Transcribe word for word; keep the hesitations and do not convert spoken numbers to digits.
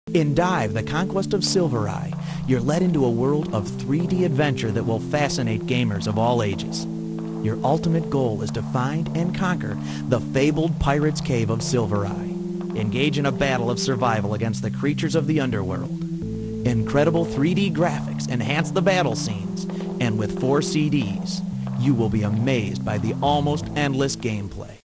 In Dive, the Conquest of Silvereye, you're led into a world of three D adventure that will fascinate gamers of all ages. Your ultimate goal is to find and conquer the fabled Pirate's Cave of Silvereye. Engage in a battle of survival against the creatures of the underworld. Incredible three D graphics enhance the battle scenes, and with four C Ds, you will be amazed by the almost endless gameplay.